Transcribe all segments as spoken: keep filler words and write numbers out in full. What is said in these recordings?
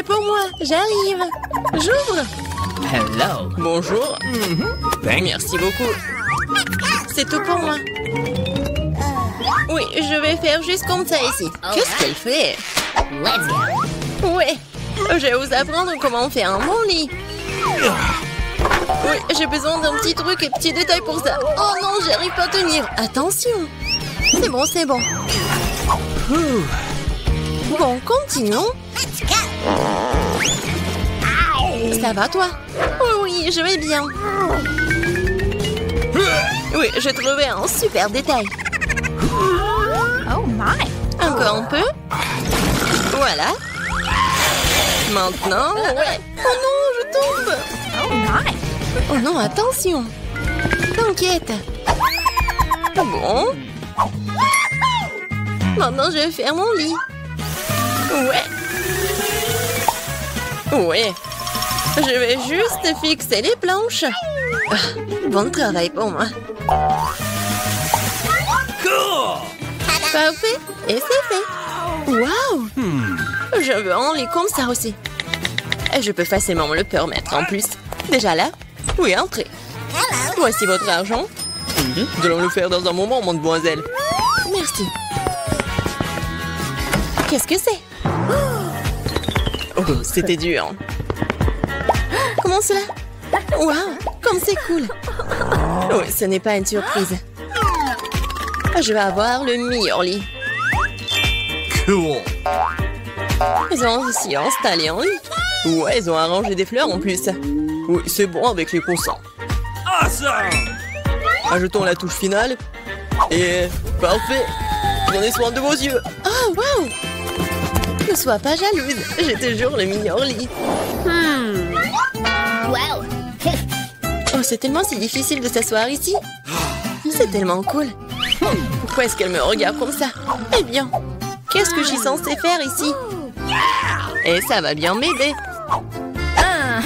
pour moi. J'arrive. J'ouvre. Hello. Bonjour. Mm-hmm. Merci beaucoup. C'est tout pour moi. Oui, je vais faire juste comme ça ici. Qu'est-ce qu'elle fait? Let's go. Ouais. Je vais vous apprendre comment faire un bon lit. Oui, j'ai besoin d'un petit truc et petit détail pour ça. Oh non, j'arrive pas à tenir. Attention. C'est bon, c'est bon. Bon, continuons. Ça va, toi? Oh oui, je vais bien. Oui, j'ai trouvé un super détail. Oh my. Encore un peu. Voilà. Maintenant, ouais. Oh non, je tombe. Oh my. Oh non, attention. T'inquiète. Bon. Maintenant, je vais faire mon lit. Ouais. Ouais. Je vais juste fixer les planches. Ah, bon travail pour moi. Parfait. Et c'est fait. Waouh. Je veux un lit comme ça aussi. Et je peux facilement me le permettre en plus. Déjà là? Oui, entrez. Voici votre argent. Nous allons le faire dans un moment, mademoiselle. Merci. Qu'est-ce que c'est? Oh, c'était dur. Comment cela? Waouh, comme c'est cool. Oui, ce n'est pas une surprise. Je vais avoir le meilleur lit. Cool. Ils ont aussi installé un lit. Ouais, ils ont arrangé des fleurs en plus. Oui, c'est bon avec les coussins. Awesome. Ajoutons la touche finale. Et parfait. Prenez soin de vos yeux. Oh, waouh. Ne sois pas jalouse. J'ai toujours le meilleur lit. Hmm. Wow. Oh, c'est tellement si difficile de s'asseoir ici. C'est tellement cool. Pourquoi est-ce qu'elle me regarde comme ça? Eh bien, qu'est-ce que je suis censée faire ici? Et ça va bien m'aider. Ah.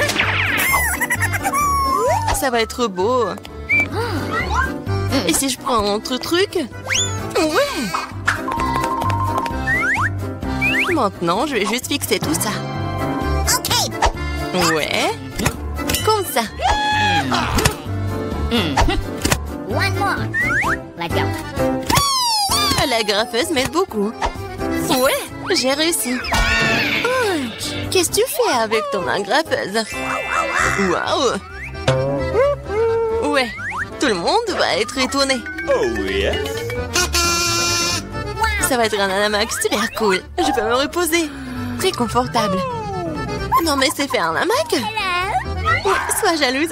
Ça va être beau. Et si je prends un autre truc? Ouais. Maintenant, je vais juste fixer tout ça. Ouais. Comme ça. One more. Let's go. La graffeuse m'aide beaucoup. Ouais, j'ai réussi. Oh, qu'est-ce que tu fais avec ton agrafeuse? Waouh. Ouais, tout le monde va être étonné. Oh yes. Ça va être un hamac super cool. Je peux me reposer. Très confortable. Non mais c'est faire un hamac? Oui, sois jalouse.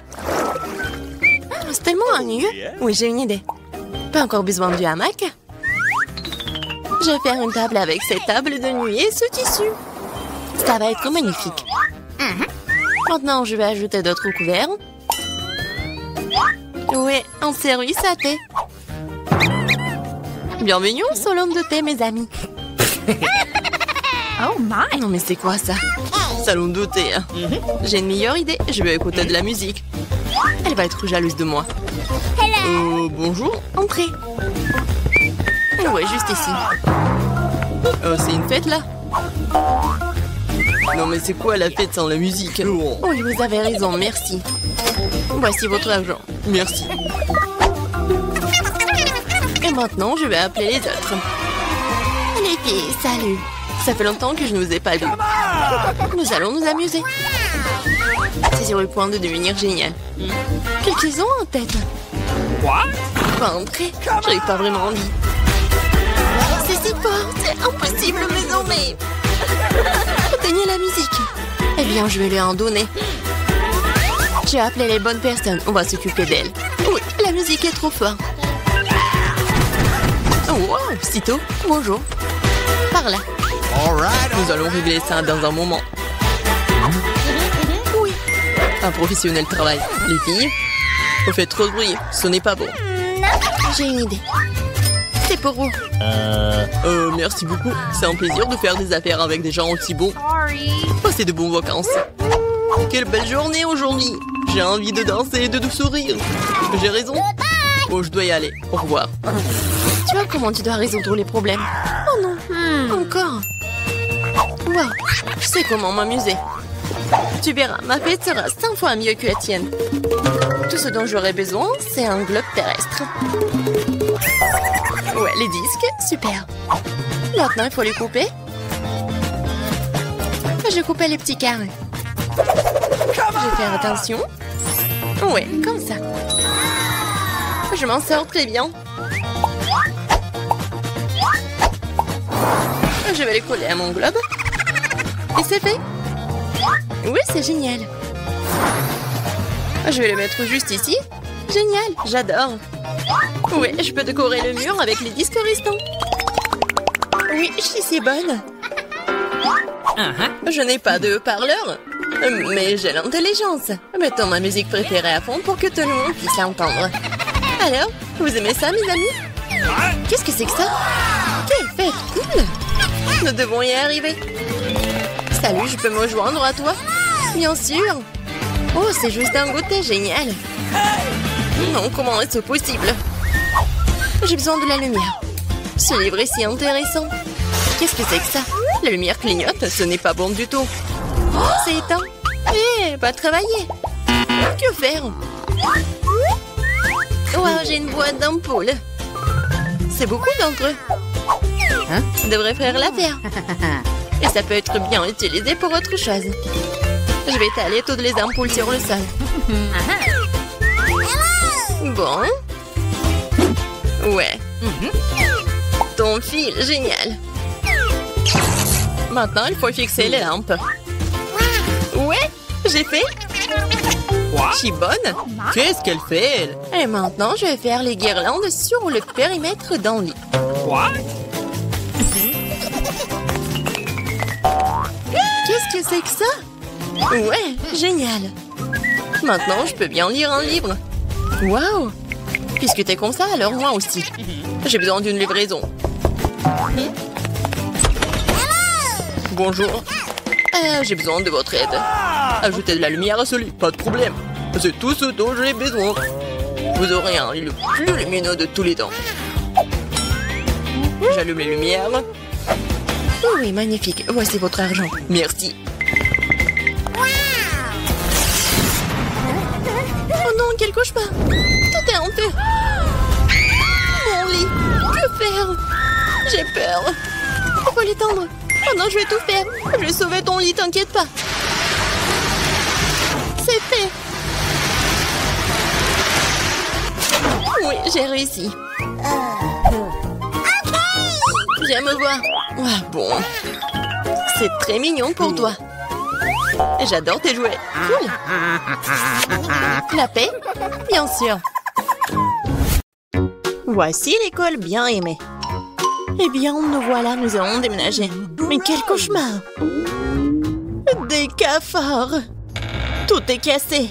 C'est tellement ennuyeux. Oui, j'ai une idée. Pas encore besoin du hamac. Je vais faire une table avec cette table de nuit et ce tissu. Ça va être magnifique. Maintenant, je vais ajouter d'autres couverts. Oui, un service à thé. Bienvenue au salon de thé, mes amis. Oh my. Non mais c'est quoi ça? Salon de thé. Hein. J'ai une meilleure idée. Je vais écouter de la musique. Elle va être jalouse de moi. Euh, bonjour, entrez. Ouais, juste ici. Oh, c'est une fête là? Non mais c'est quoi la fête sans la musique? Oui, vous avez raison, merci. Voici votre argent. Merci. Et maintenant, je vais appeler les autres. Les filles, salut. Ça fait longtemps que je ne vous ai pas vus. Nous allons nous amuser. C'est sur le point de devenir génial. Qu'est-ce qu'ils ont en tête? What? Pas entrer. J'arrive pas vraiment envie. C'est si fort, c'est impossible, mais non, mais... Éteignez la musique. Eh bien, je vais lui en donner. J'ai appelé les bonnes personnes. On va s'occuper d'elles. Oui, la musique est trop forte. Oh, wow, sitôt. Bonjour. Par là. Nous allons régler ça dans un moment. Oui. Un professionnel travail. Les filles, vous faites trop de bruit. Ce n'est pas bon. J'ai une idée. C'est pour vous. Euh... Euh, merci beaucoup. C'est un plaisir de faire des affaires avec des gens aussi bons. Passez de bonnes vacances. Quelle belle journée aujourd'hui. J'ai envie de danser et de sourire. J'ai raison. Bon, je dois y aller. Au revoir. Tu vois comment tu dois résoudre les problèmes? Oh non. Hmm. Encore. Wow, je sais comment m'amuser. Tu verras, ma fête sera cinq fois mieux que la tienne. Tout ce dont j'aurais besoin, c'est un globe terrestre. Ouais, les disques, super. Maintenant, il faut les couper. Je coupais les petits carrés. Je vais faire attention. Ouais, comme ça. Je m'en sors très bien. Je vais les coller à mon globe. Et c'est fait. Oui, c'est génial. Je vais le mettre juste ici. Génial, j'adore. Oui, je peux décorer le mur avec les disques restants. Oui, je suis si bonne. Uh-huh. Je n'ai pas de haut-parleur, mais j'ai l'intelligence. Mettons ma musique préférée à fond pour que tout le monde puisse l'entendre. Alors, vous aimez ça, mes amis? Qu'est-ce que c'est que ça? Quelle fête cool! Nous devons y arriver. Salut, je peux me joindre à toi? Bien sûr. Oh, c'est juste un goûter génial. Non, comment est-ce possible? J'ai besoin de la lumière. Ce livre est si intéressant. Qu'est-ce que c'est que ça? La lumière clignote, ce n'est pas bon du tout. Oh, c'est éteint. Eh, hey, pas travailler. Que faire? Wow, j'ai une boîte d'ampoules. C'est beaucoup d'entre eux. Hein? Ça devrait faire l'affaire. Et ça peut être bien utilisé pour autre chose. Je vais étaler toutes les ampoules sur le sol. Bon. Ouais. Ton fil, génial. Maintenant, il faut fixer les lampes. Ouais, j'ai fait. Je suis bonne. Qu'est-ce qu'elle fait, elle? Et maintenant, je vais faire les guirlandes sur le périmètre d'un lit. What? Qu'est-ce que c'est que ça? Ouais, génial. Maintenant, je peux bien lire un livre. Waouh! Puisque t'es comme ça, alors moi aussi. J'ai besoin d'une livraison. Bonjour. Euh, j'ai besoin de votre aide. Ajoutez de la lumière à ce lit, pas de problème. C'est tout ce dont j'ai besoin. Vous aurez un lit le plus lumineux de tous les temps. J'allume les lumières. Oui, magnifique. Voici votre argent. Merci. Oh non, quel cauchemar. Tout est en feu. Mon lit. Que faire? J'ai peur. Il faut l'étendre. Oh non, je vais tout faire. Je vais sauver ton lit, t'inquiète pas. C'est fait. Oui, j'ai réussi. Viens me voir. Ah, bon. C'est très mignon pour toi. J'adore tes jouets. Cool. La paix? Bien sûr. Voici l'école bien aimée. Eh bien, nous voilà, nous allons déménager. Mais quel cauchemar! Des cafards! Tout est cassé.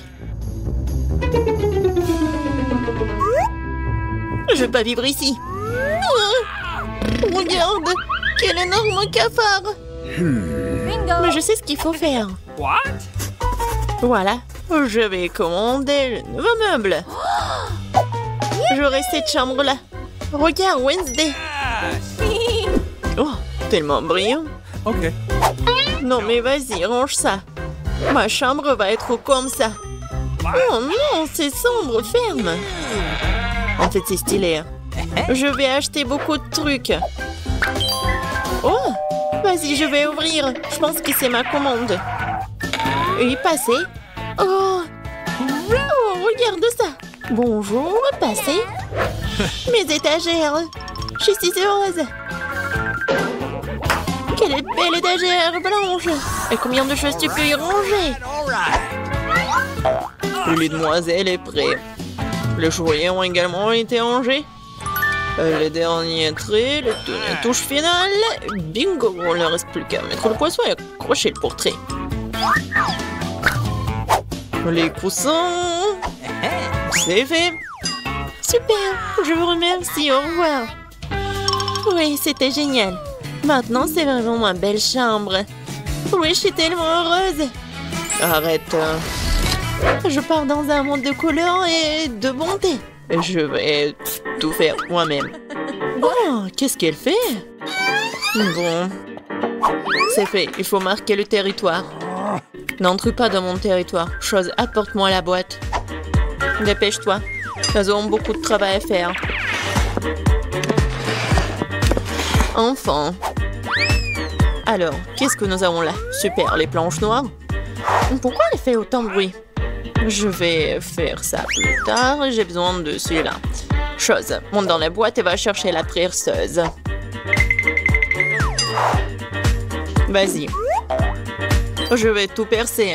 Je vais pas vivre ici. Oh, regarde! Quel énorme cafard! Mais je sais ce qu'il faut faire. What? Voilà, je vais commander le nouveau meuble. J'aurai cette chambre-là. Regarde, Wednesday. Oh, tellement brillant. Ok. Non mais vas-y, range ça. Ma chambre va être comme ça. Oh non, c'est sombre, ferme. En fait, c'est stylé. Je vais acheter beaucoup de trucs. Oh, vas-y, je vais ouvrir. Je pense que c'est ma commande. Oui, passez. Oh, oh, regarde ça. Bonjour, passez. Mes étagères. Je suis si heureuse. Quelle belle étagère blanche. Et combien de choses tu peux y ranger? Le lit de demoiselle est prêt. Les jouets ont également été rangés. Les derniers traits, les touches finales. Bingo, il ne reste plus qu'à mettre le poisson et accrocher le portrait. Les coussins. C'est fait. Super, je vous remercie, au revoir. Oui, c'était génial. Maintenant, c'est vraiment ma belle chambre. Oui, je suis tellement heureuse. Arrête. Je pars dans un monde de couleurs et de bonté. Je vais tout faire moi-même. Oh, qu'est-ce qu'elle fait? Bon. C'est fait, il faut marquer le territoire. N'entre pas dans mon territoire. Chose, apporte-moi la boîte. Dépêche-toi. Nous avons beaucoup de travail à faire. Enfin. Alors, qu'est-ce que nous avons là? Super, les planches noires. Pourquoi elle fait autant de bruit? Je vais faire ça plus tard. J'ai besoin de celui-là. Chose, monte dans la boîte et va chercher la perceuse. Vas-y. Je vais tout percer.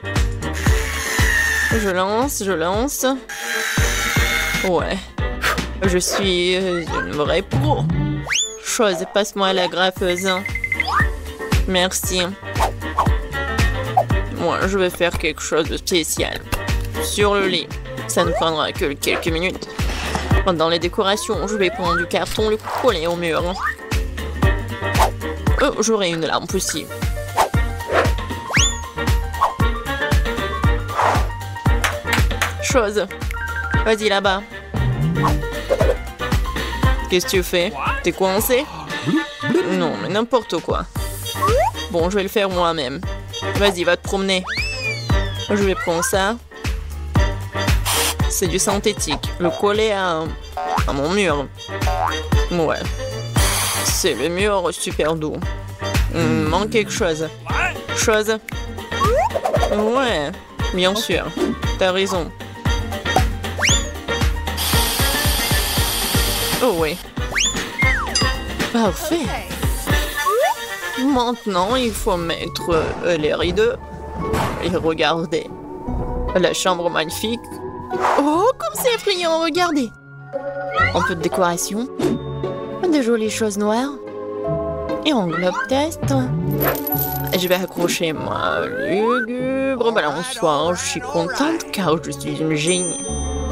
Je lance, je lance. Ouais. Je suis une vraie pro. Chose, passe-moi la graffeuse. Merci. Moi, je vais faire quelque chose de spécial. Sur le lit. Ça ne prendra que quelques minutes. Dans les décorations, je vais prendre du carton, le coller au mur. Oh, j'aurai une lampe aussi. Chose. Vas-y là-bas. Qu'est-ce que tu fais? T'es coincé? Non, mais n'importe quoi. Bon, je vais le faire moi-même. Vas-y, va te promener. Je vais prendre ça. C'est du synthétique. Le coller à, à mon mur. Ouais. C'est le mur super doux. Il me manque quelque chose. Chose. Ouais, bien sûr. T'as raison. Oh oui. Parfait. Maintenant, il faut mettre euh, les rideaux. Et regardez. La chambre magnifique. Oh, comme c'est effrayant, regardez. Un peu de décoration. De jolies choses noires. Et un globe test. Je vais accrocher ma lugubre balançoire. Je suis contente car je suis une génie.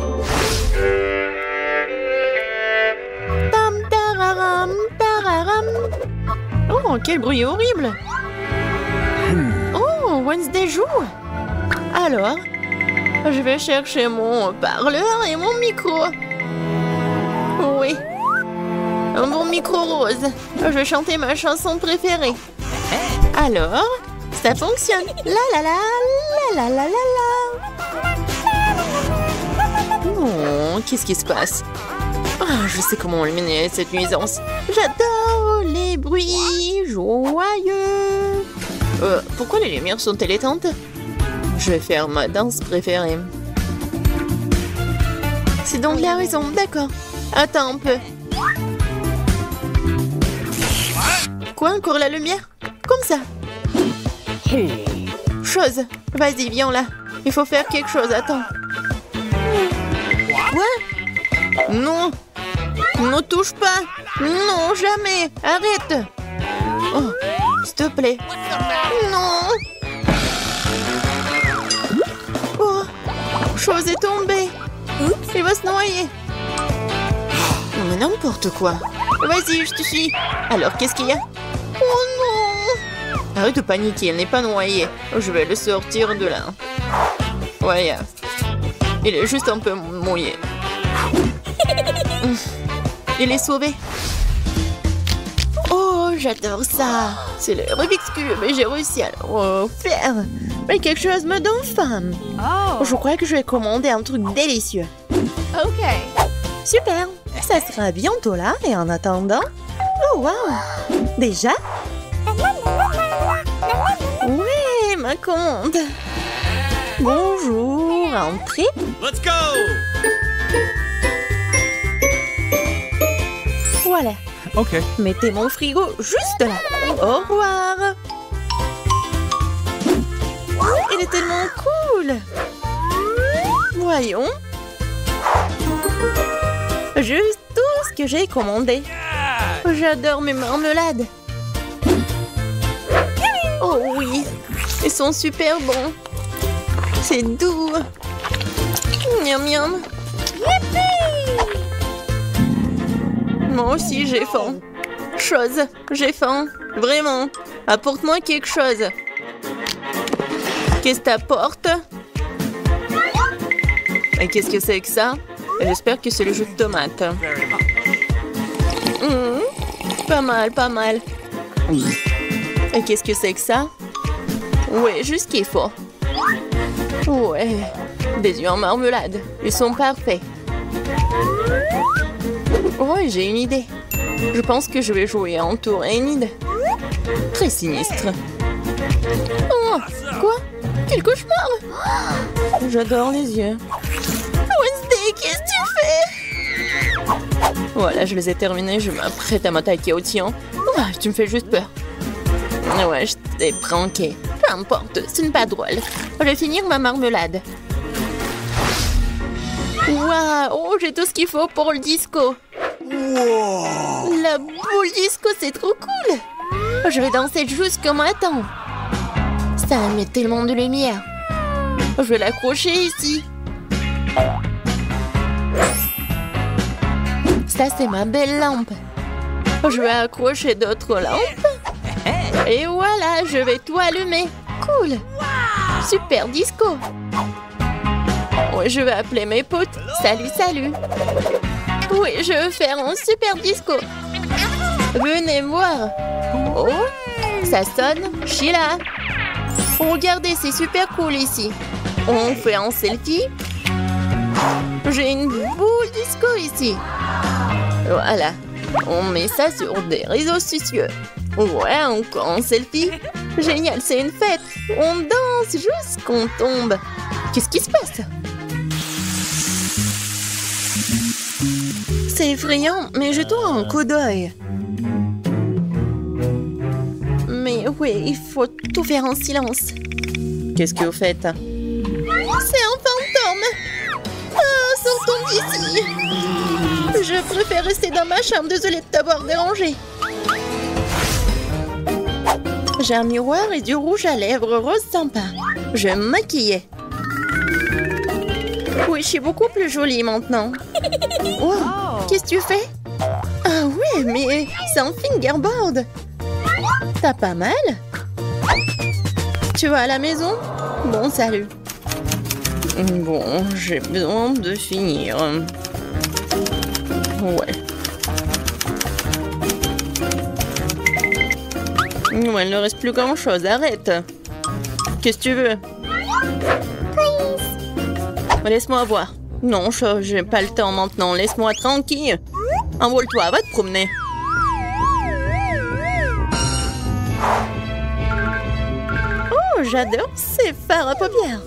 Tam tararam, tararam. Oh, quel bruit horrible. Oh, Wednesday joue. Alors, je vais chercher mon parleur et mon micro. Oui. Un bon micro rose. Je vais chanter ma chanson préférée. Alors, ça fonctionne. La la la, la la la la la. Oh, qu'est-ce qui se passe? Oh, je sais comment éliminer cette nuisance. J'adore les bruits joyeux. Euh, pourquoi les lumières sont-elles éteintes? Je vais faire ma danse préférée. C'est donc la raison, d'accord. Attends un peu. Quoi, encore la lumière? Comme ça. Chose. Vas-y, viens là. Il faut faire quelque chose, attends. Quoi? Non. Ne touche pas. Non, jamais. Arrête. Oh, s'il te plaît. Non. Oh, Chose est tombée. Il va se noyer. Non, mais n'importe quoi. Vas-y, je te suis. Alors, qu'est-ce qu'il y a? Oh non! Arrête de paniquer, elle n'est pas noyée. Je vais le sortir de là. Ouais, il est juste un peu mouillé. Il est sauvé. Oh, j'adore ça. C'est le Rubik's Cube et j'ai réussi à le faire. Mais quelque chose me donne faim. Oh. Je crois que je vais commander un truc délicieux. Ok. Super. Ça sera bientôt là et en attendant... Oh, wow. Déjà? Oui, ma commande. Bonjour, entrez. Let's go! Voilà. Ok. Mettez mon frigo juste là. Au revoir. Il est tellement cool. Voyons. Juste tout ce que j'ai commandé. J'adore mes marmelades. Oh oui, ils sont super bons. C'est doux. Miam miam. Moi aussi j'ai faim. Chose, j'ai faim. Vraiment. Apporte-moi quelque chose. Qu'est-ce que t'apportes? Et qu'est-ce que c'est que ça? J'espère que c'est le jus de tomate. Mmh, pas mal, pas mal. Et qu'est-ce que c'est que ça? Ouais, juste ce qu'il faut. Ouais, des œufs en marmelade. Ils sont parfaits. Ouais, j'ai une idée. Je pense que je vais jouer en Taurénide. Très sinistre. Oh, quoi? Quel cauchemar! J'adore les yeux. Wednesday, qu'est-ce que tu fais? Voilà, je les ai terminés. Je m'apprête à m'attaquer au tien. Oh, tu me fais juste peur. Ouais, je t'ai pranké. Peu importe, ce n'est pas drôle. Je vais finir ma marmelade. Waouh, oh, j'ai tout ce qu'il faut pour le disco. Wow. La boule disco, c'est trop cool. Je vais danser jusqu'au matin. Ça met tellement de lumière. Je vais l'accrocher ici. Ça, c'est ma belle lampe. Je vais accrocher d'autres lampes. Et voilà, je vais tout allumer. Cool. Super disco. Oui, je vais appeler mes potes. Salut, salut. Oui, je veux faire un super disco. Venez voir. Oh, ça sonne. Je suis là. Regardez, c'est super cool ici. On fait un selfie. J'ai une boule disco ici. Voilà. On met ça sur des réseaux sociaux. Ouais, encore un selfie. Génial, c'est une fête. On danse jusqu'on tombe. Qu'est-ce qui se passe? C'est effrayant, mais jetons un coup d'œil. Mais oui, il faut tout faire en silence. Qu'est-ce que vous faites? C'est un fantôme. Ah, sortons d'ici. Je préfère rester dans ma chambre. Désolée de t'avoir dérangé. J'ai un miroir et du rouge à lèvres rose sympa. Je vais me maquiller. Oui, je suis beaucoup plus jolie maintenant. Wow, qu'est-ce que tu fais? Ah ouais, mais c'est un fingerboard. T'as pas mal? Tu vas à la maison? Bon, salut. Bon, j'ai besoin de finir. Ouais. Ouais, il ne reste plus grand-chose. Arrête. Qu'est-ce que tu veux? Laisse-moi voir. Non, je j'ai pas le temps maintenant. Laisse-moi tranquille. Envole-toi, va te promener. Oh, j'adore ces fards à paupières.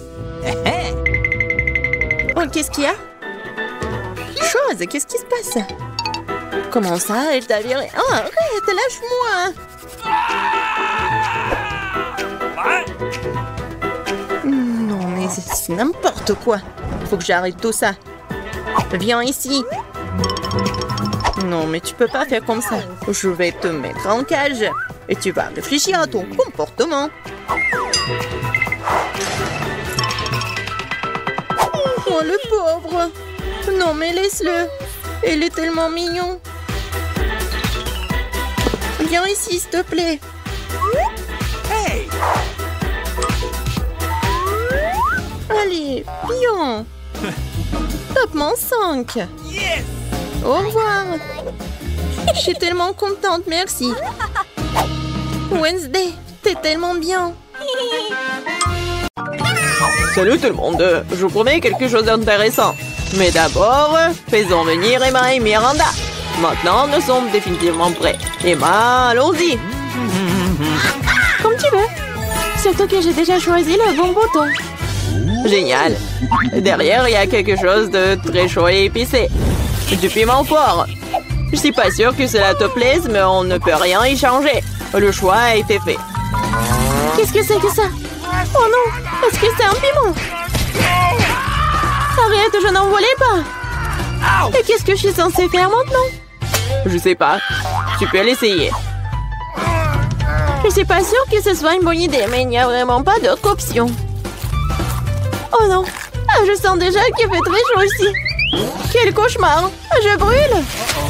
Oh, qu'est-ce qu'il y a? Chose, qu'est-ce qui se passe? Comment ça, elle t'a viré? Oh, arrête, lâche-moi. Non, mais c'est n'importe quoi. Faut que j'arrête tout ça. Viens ici. Non, mais tu peux pas faire comme ça. Je vais te mettre en cage et tu vas réfléchir à ton comportement. Oh, le pauvre. Non, mais laisse-le. Il est tellement mignon. Viens ici, s'il te plaît. Hey! Allez, bien. Top-ment cinq. Yes! Au revoir. Je suis tellement contente, merci. Wednesday, t'es tellement bien. Salut tout le monde, je vous promets quelque chose d'intéressant. Mais d'abord, faisons venir Emma et Miranda. Maintenant, nous sommes définitivement prêts. Emma, allons-y. Comme tu veux. Surtout que j'ai déjà choisi le bon bouton. Génial. Derrière, il y a quelque chose de très chaud et épicé. Du piment fort. Je suis pas sûre que cela te plaise, mais on ne peut rien y changer. Le choix a été fait. Qu'est-ce que c'est que ça? Oh non, est-ce que c'est un piment? Arrête, je n'en voulais pas. Et qu'est-ce que je suis censée faire maintenant? Je sais pas. Tu peux l'essayer. Je suis pas sûre que ce soit une bonne idée, mais il n'y a vraiment pas d'autre option. Oh non, ah, je sens déjà qu'il fait très chaud ici. Quel cauchemar, je brûle.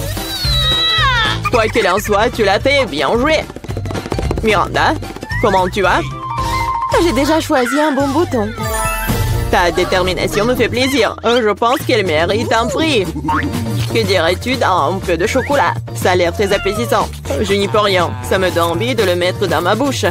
Quoi qu'il en soit, tu l'as fait, bien joué. Miranda, comment tu vas? J'ai déjà choisi un bon bouton. Ta détermination me fait plaisir. Je pense qu'elle mérite un prix. Que dirais-tu d'un peu de chocolat? Ça a l'air très appétissant. Je n'y peux rien. Ça me donne envie de le mettre dans ma bouche.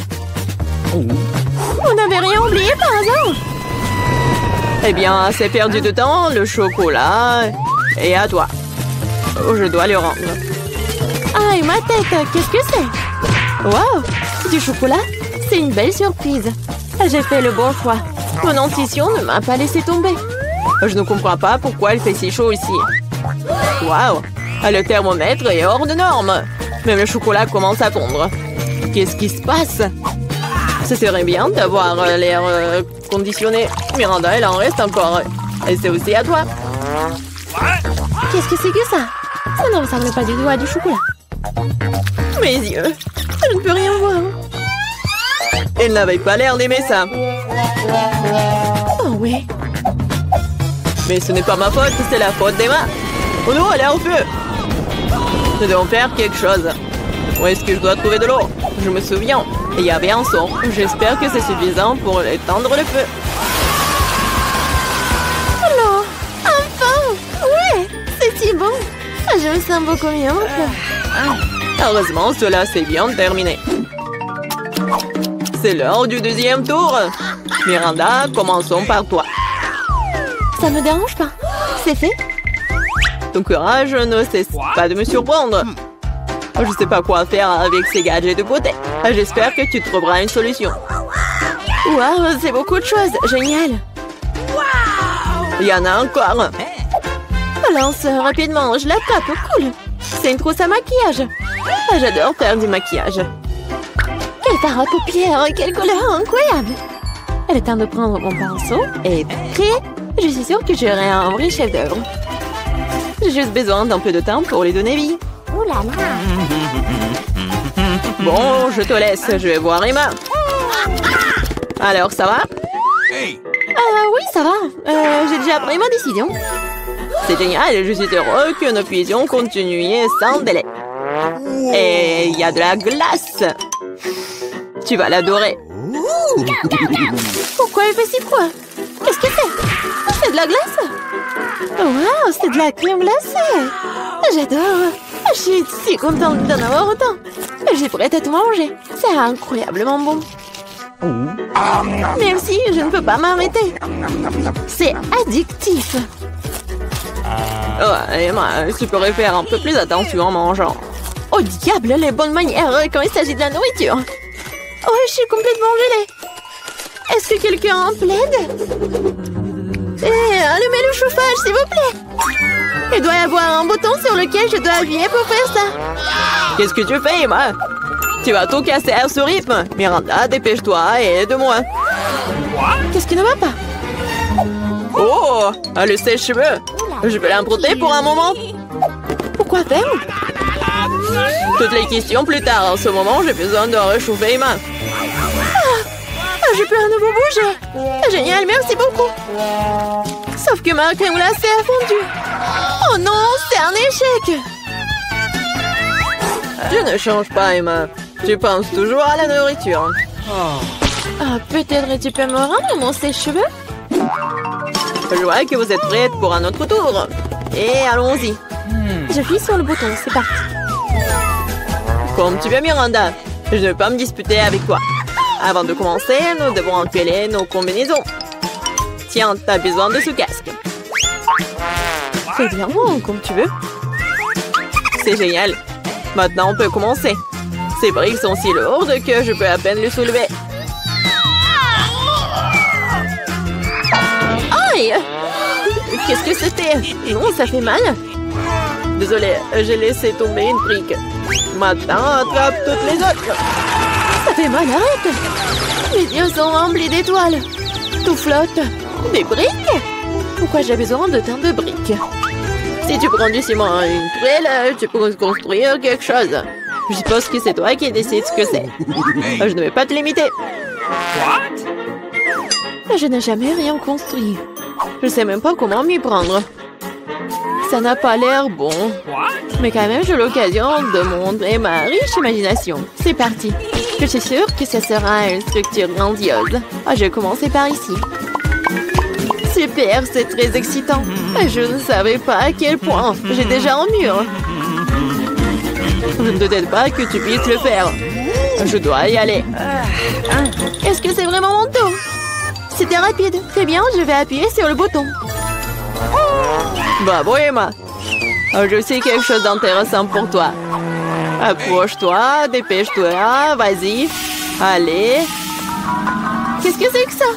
On n'avait rien oublié par hasard. Eh bien, c'est perdu de temps. Le chocolat est à toi. Oh, je dois le rendre. Aïe, ma tête, qu'est-ce que c'est? Waouh, du chocolat? C'est une belle surprise. J'ai fait le bon choix. Mon intuition ne m'a pas laissé tomber. Je ne comprends pas pourquoi il fait si chaud ici. Waouh, le thermomètre est hors de norme. Même le chocolat commence à fondre. Qu'est-ce qui se passe? Ce serait bien d'avoir l'air euh, conditionné. Miranda, elle en reste encore. Et c'est aussi à toi. Qu'est-ce que c'est que ça? Ça ne ressemble pas du tout à du chocolat. Mes yeux, je ne peux rien voir. Elle n'avait pas l'air d'aimer ça. Oh oui. Mais ce n'est pas ma faute, c'est la faute d'Emma. Oh non, elle est au feu. Nous devons faire quelque chose. Où est-ce que je dois trouver de l'eau? Je me souviens, il y avait un son. J'espère que c'est suffisant pour éteindre le feu. Alors, enfin! Ouais, c'est si bon. Je me sens beaucoup mieux. Heureusement, cela s'est bien terminé. C'est l'heure du deuxième tour. Miranda, commençons par toi. Ça me dérange pas. C'est fait. Ton courage ne cesse pas de me surprendre. Je ne sais pas quoi faire avec ces gadgets de beauté. J'espère que tu trouveras une solution. Waouh, c'est beaucoup de choses. Génial. Il y en a encore. Lance rapidement, je l'attrape. Cool. C'est une trousse à maquillage. J'adore faire du maquillage. Quel fard à paupières, quelle couleur incroyable. Elle est temps de prendre mon pinceau et prêt. Je suis sûre que j'aurai un vrai chef d'œuvre. J'ai juste besoin d'un peu de temps pour les donner vie. Ouh là là. Bon, je te laisse. Je vais voir Emma. Alors, ça va? Euh, oui, ça va. Euh, j'ai déjà pris ma décision. C'est génial. Je suis heureux que nous puissions continuer sans délai. Et il y a de la glace. Tu vas l'adorer. Pourquoi elle fait si froid? Qu'est-ce que c'est? C'est de la glace? Waouh, c'est de la crème glacée. J'adore. Je suis si contente d'en avoir autant. Je suis prête à tout manger. C'est incroyablement bon. Même si je ne peux pas m'arrêter. C'est addictif. Oh, Emma, tu pourrais faire un peu plus attention en mangeant. Oh diable, les bonnes manières quand il s'agit de la nourriture. Oh, je suis complètement gelée. Est-ce que quelqu'un plaide? Eh, allumez le chauffage, s'il vous plaît. Il doit y avoir un bouton sur lequel je dois appuyer pour faire ça. Qu'est-ce que tu fais, Emma? Tu vas tout casser à ce rythme. Miranda, dépêche-toi et aide-moi. Qu'est-ce qui ne va pas? Oh, le sèche-cheveux. Je peux l'emprunter pour un moment? Pourquoi faire? Toutes les questions plus tard. En ce moment, j'ai besoin de réchauffer Emma. Ah, je peux à nouveau bouger. Génial, merci beaucoup. Sauf que ma crème glacée a fondu. Oh non, c'est un échec. Je ne change pas, Emma. Tu penses toujours à la nourriture. Ah, peut-être tu peux me rendre mon sèche-cheveux? Je vois que vous êtes prête pour un autre tour. Et allons-y. J'appuie sur le bouton, c'est parti. Comme tu veux, Miranda. Je ne veux pas me disputer avec toi. Avant de commencer, nous devons empiler nos combinaisons. Tiens, t'as besoin de ce casque. Très bien, comme tu veux. C'est génial. Maintenant, on peut commencer. Ces briques sont si lourdes que je peux à peine les soulever. Aïe! Qu'est-ce que c'était? Non, ça fait mal. Désolée, j'ai laissé tomber une brique. Maintenant, attrape toutes les autres. Ça fait mal, arrête! Mes yeux sont remplis d'étoiles. Tout flotte. Des briques? Pourquoi j'ai besoin de tant de briques? Si tu prends du ciment et une truelle, tu peux construire quelque chose. Je suppose que c'est toi qui décides ce que c'est. Je ne vais pas te limiter. Je n'ai jamais rien construit. Je sais même pas comment m'y prendre. Ça n'a pas l'air bon. Mais quand même, j'ai l'occasion de montrer ma riche imagination. C'est parti. Je suis sûre que ce sera une structure grandiose. Ah, je vais commencer par ici. Super, c'est très excitant. Je ne savais pas à quel point. J'ai déjà un mur. Ne t'aide pas que tu puisses le faire. Je dois y aller. Est-ce que c'est vraiment mon tour? C'était rapide. Très bien, je vais appuyer sur le bouton. Bravo, Emma. Je sais quelque chose d'intéressant pour toi. Approche-toi, dépêche-toi, vas-y. Allez. Qu'est-ce que c'est que ça?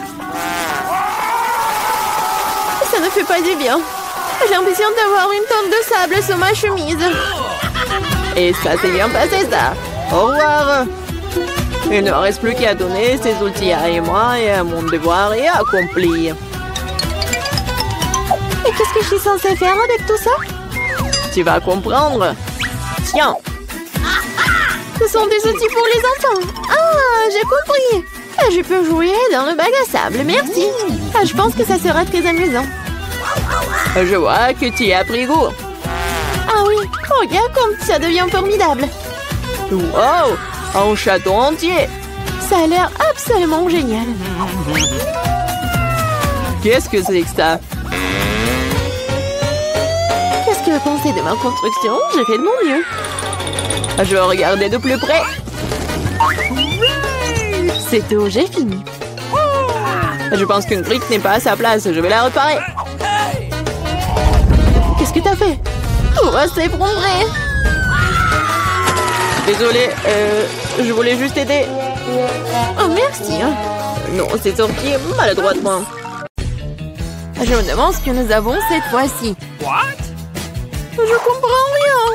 Ça ne fait pas du bien. J'ai l'impression d'avoir une tonne de sable sous ma chemise. Et ça s'est bien passé, ça. Au revoir. Il ne reste plus qu'à donner ces outils à Emma et mon devoir est accompli. Et qu'est-ce que je suis censée faire avec tout ça? Tu vas comprendre. Tiens. Ce sont des outils pour les enfants. Ah, j'ai compris. Je peux jouer dans le bac à sable, merci. Ah, je pense que ça sera très amusant. Je vois que tu y as pris goût. Ah oui, regarde comme ça devient formidable. Wow, un château entier. Ça a l'air absolument génial. Qu'est-ce que c'est que ça? Qu'est-ce que vous pensez de ma construction? J'ai fait de mon mieux. Je vais regarder de plus près. C'est tout, j'ai fini. Je pense qu'une brique n'est pas à sa place. Je vais la réparer. Qu'est-ce que t'as fait? Tout va s'effondrer. Désolée, euh, je voulais juste aider. Oh, merci. Non, c'est sorti maladroitement. Je me demande ce que nous avons cette fois-ci. Je comprends rien.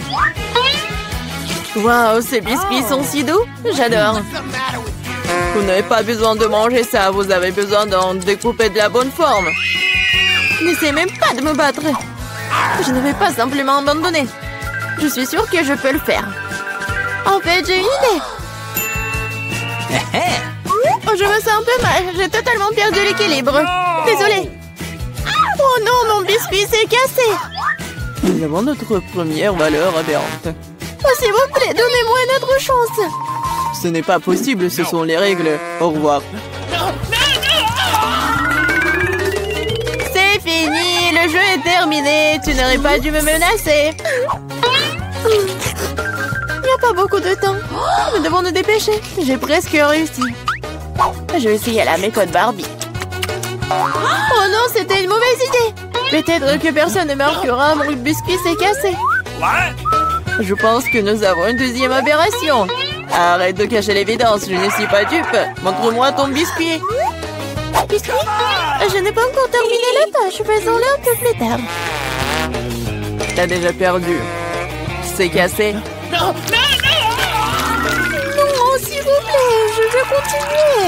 Waouh, ces biscuits sont si doux. J'adore. Vous n'avez pas besoin de manger ça. Vous avez besoin d'en découper de la bonne forme. N'essaie même pas de me battre. Je ne vais pas simplement abandonner. Je suis sûre que je peux le faire. En fait, j'ai une idée. Oh, je me sens un peu mal. J'ai totalement perdu l'équilibre. Désolée. Oh non, mon biscuit s'est cassé. Nous avons notre première valeur aberrante. Oh, s'il vous plaît, donnez-moi une autre chance. Ce n'est pas possible, ce sont les règles. Au revoir. C'est fini, le jeu est terminé. Tu n'aurais pas dû me menacer. Il n'y a pas beaucoup de temps. Nous devons nous dépêcher. J'ai presque réussi. Je vais essayer la méthode Barbie. Oh non, c'était une mauvaise idée. Peut-être que personne ne marquera, mon biscuit s'est cassé. Je pense que nous avons une deuxième aberration. Arrête de cacher l'évidence, je ne suis pas dupe. Montre-moi ton biscuit. Biscuit? Je n'ai pas encore terminé la tâche, faisons-le un peu plus tard. T'as déjà perdu. C'est cassé. Non, s'il vous plaît, je veux continuer.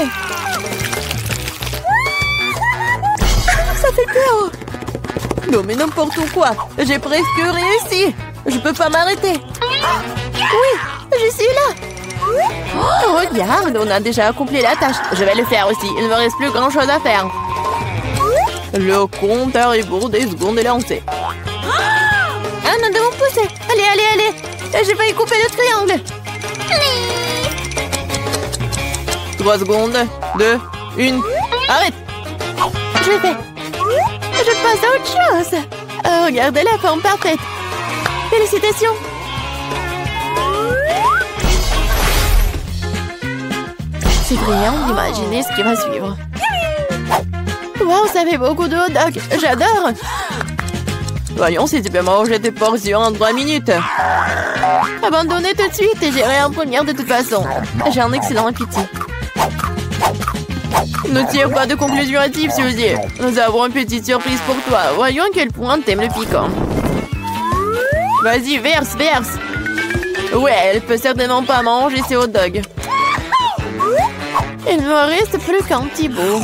Ça fait peur. Non, mais n'importe quoi. J'ai presque réussi. Je peux pas m'arrêter. Oui, je suis là. Oh, regarde, on a déjà accompli la tâche. Je vais le faire aussi. Il ne me reste plus grand-chose à faire. Le compte à rebours des secondes est lancé. Ah, nous devons pousser. Allez, allez, allez. J'ai failli couper le triangle. Trois secondes. Deux. Une. Arrête. Je l'ai fait. Je passe à autre chose. Oh, regardez la forme parfaite. Félicitations. C'est brillant d'imaginer ce qui va suivre. Wow, ça fait beaucoup de hot dogs. J'adore. Voyons si tu peux manger tes portions en trois minutes. Abandonnez tout de suite et j'irai en première de toute façon. J'ai un excellent appétit. Ne tire pas de conclusion hâtive, Suzy. Nous avons une petite surprise pour toi. Voyons à quel point t'aimes le piquant. Vas-y, verse, verse. Ouais, elle peut certainement pas manger ses hot dogs. Il ne me reste plus qu'un petit bout.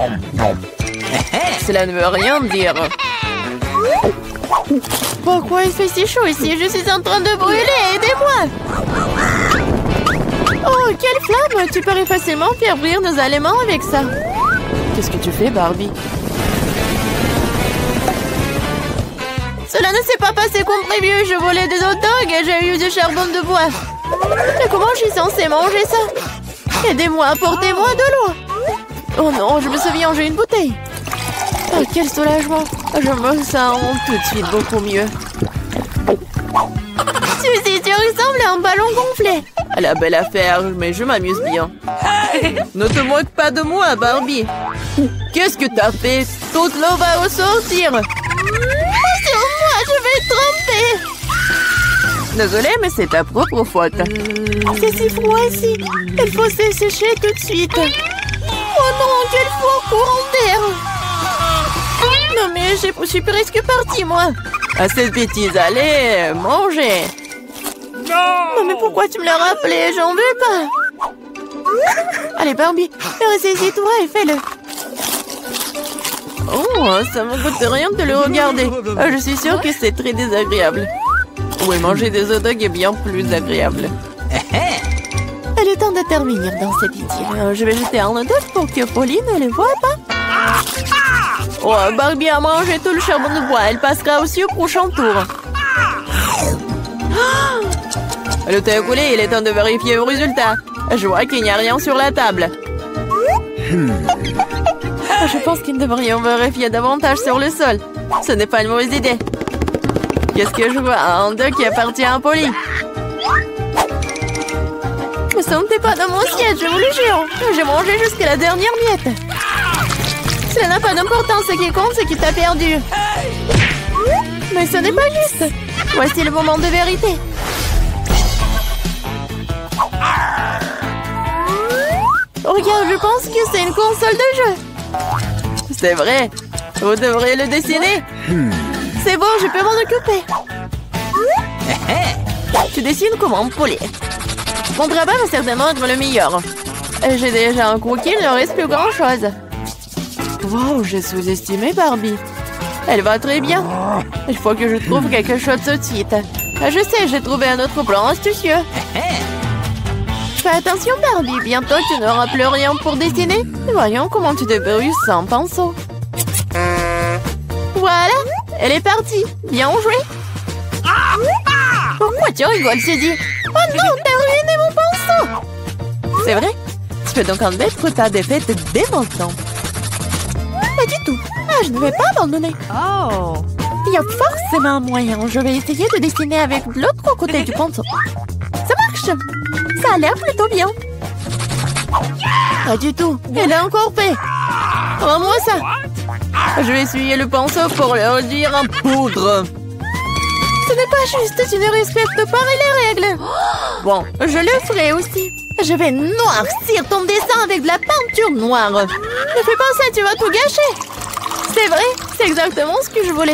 Cela ne veut rien dire. Pourquoi il fait si chaud ici? Je suis en train de brûler, aidez-moi! Oh, quelle flamme! Tu pourrais facilement faire brûler nos aliments avec ça. Qu'est-ce que tu fais, Barbie? Cela ne s'est pas passé comme prévu. Je volais des hot dogs et j'ai eu du charbon de bois. Mais comment je suis censée manger ça? Aidez-moi, apportez-moi de l'eau. Oh non, je me souviens, j'ai une bouteille. Oh, quel soulagement! Je me sens tout de suite beaucoup mieux. Suzy, tu ressembles à un ballon gonflé. La belle affaire, mais je m'amuse bien. Ne te moque pas de moi, Barbie. Qu'est-ce que t'as fait? Toute l'eau va ressortir. Sur moi, je vais être trempée. Désolée, mais c'est ta propre faute. C'est si froid ici. Il faut se sécher tout de suite. Oh non, quel fort courant d'air. Non mais je suis presque partie, moi. À cette bêtise, allez, mangez. Non mais pourquoi tu me l'as rappelé? J'en veux pas. Allez Barbie, ressaisis-toi et fais-le. Oh, ça me coûte rien de le regarder. Je suis sûre que c'est très désagréable. Oui, manger des hot dogs est bien plus agréable. Il est temps d'intervenir dans cette idylle. Je vais jeter un hot dog pour que Pauline ne le voie pas. Oh, Barbie a mangé tout le charbon de bois. Elle passera aussi au prochain tour. Le thé est coulé, il est temps de vérifier le résultat. Je vois qu'il n'y a rien sur la table. Je pense qu'ils devrions vérifier davantage sur le sol. Ce n'est pas une mauvaise idée. Qu'est-ce que je vois? Un deux qui appartient à Polly. Ne sentez pas dans mon siège, je vous le jure. J'ai mangé jusqu'à la dernière miette. Cela n'a pas d'importance, ce qui compte, c'est qu'il t'a perdu. Mais ce n'est pas juste. Voici le moment de vérité. Regarde, je pense que c'est une console de jeu. C'est vrai. Vous devriez le dessiner. C'est bon, je peux m'en occuper. Tu dessines comment, Polly? Mon travail va certainement être le meilleur. J'ai déjà un croquis, il ne reste plus grand-chose. Wow, j'ai sous-estimé Barbie. Elle va très bien. Il faut que je trouve quelque chose tout de suite. Je sais, j'ai trouvé un autre plan astucieux. Fais attention Barbie, bientôt tu n'auras plus rien pour dessiner. Voyons comment tu débrouilles sans pinceau. Voilà, elle est partie. Bien joué. Pourquoi tu rigoles, Suzy? Oh non, t'as ruiné mon pinceau. C'est vrai? Tu peux donc admettre ta défaite dès maintenant. Pas du tout. Ah, je ne vais pas abandonner. Oh. Il y a forcément un moyen. Je vais essayer de dessiner avec l'autre côté du pinceau. Ça marche. Ça a l'air plutôt bien. Pas du tout. Elle a encore fait. Rends-moi ça. Je vais essuyer le pinceau pour le réduire en poudre. Ce n'est pas juste. Tu ne respectes pas les règles. Bon, je le ferai aussi. Je vais noircir ton dessin avec de la peinture noire. Ne fais pas ça, tu vas tout gâcher. C'est vrai, c'est exactement ce que je voulais.